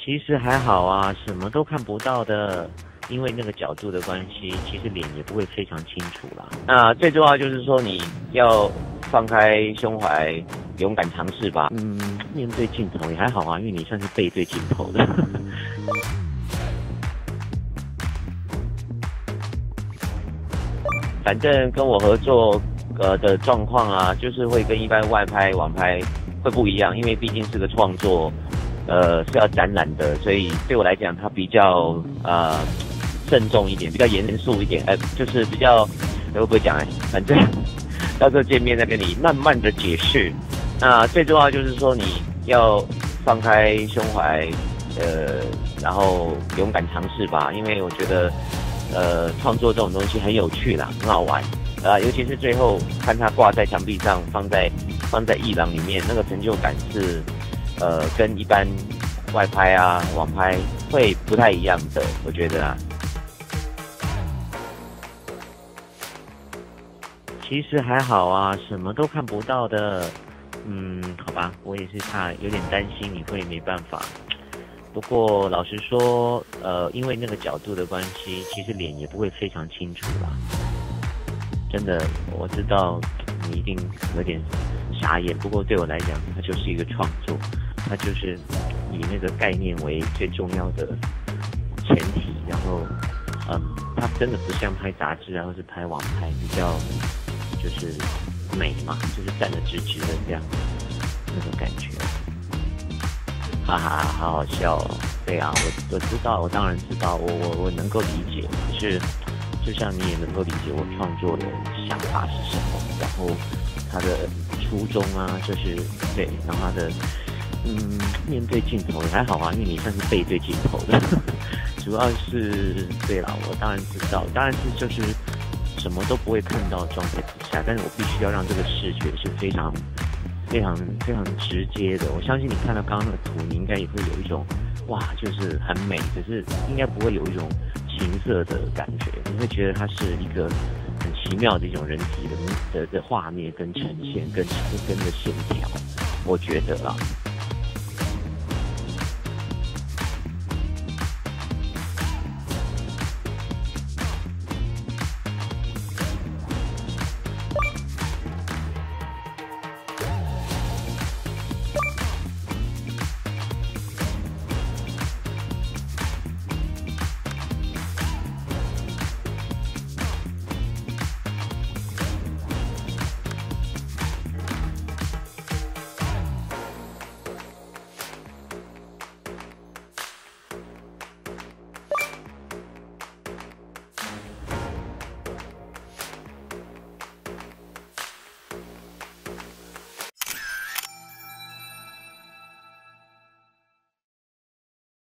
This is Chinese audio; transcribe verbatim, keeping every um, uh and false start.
其实还好啊，什么都看不到的，因为那个角度的关系，其实脸也不会非常清楚啦。 那最重要就是说你要放开胸怀，勇敢尝试吧。 嗯，面对镜头也还好啊，因为你算是背对镜头的。 反正跟我合作呃的状况啊，就是会跟一般外拍网拍会不一样，因为毕竟是个创作，呃是要展览的，所以对我来讲它比较呃慎重一点，比较严肃一点，呃就是比较会不会讲哎，反正到时候见面再跟你慢慢的解释。那最重要就是说你要放开胸怀，呃然后勇敢尝试吧，因为我觉得。呃，创作这种东西很有趣啦，很好玩，啊，尤其是最后看它挂在墙壁上，放在放在艺廊里面，那个成就感是，呃，跟一般外拍啊、网拍会不太一样的，我觉得啊。 其实还好啊，什么都看不到的。嗯，好吧，我也是怕有点担心你会没办法。不过老实说，呃，因为那个角度的关系，其实脸也不会非常清楚啦。真的，我知道你一定有点傻眼，不过对我来讲，它就是一个创作，它就是以那个概念为最重要的前提，然后，嗯，它真的不像拍杂志啊，或是拍网拍比较就是美嘛，就是站得直直的这样那种感觉。哈哈，好好笑哦！对啊，我我知道，我当然知道，我我我能够理解。可是，就像你也能够理解我创作的想法是什么，然后他的初衷啊，就是对，然后他的嗯，面对镜头也还好啊，因为你算是背对镜头的。主要是对啦，我当然知道，当然是就是什么都不会看到的状态之下，但是我必须要让这个视觉是非常。非常非常直接的，我相信你看到刚刚那个图，你应该也会有一种哇，就是很美，只是应该不会有一种情色的感觉，你会觉得它是一个很奇妙的一种人体的的的画面跟呈现跟跟的线条，我觉得啦。